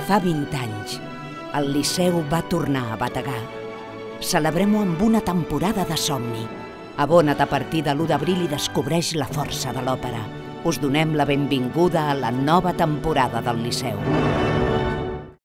Fa 20 anys, el Liceu va tornar a bategar. Celebrem-ho amb una temporada de somni. Abona't a partir de l'1 d'abril i descobreix la força de l'òpera. Us donem la benvinguda a la nova temporada del Liceu.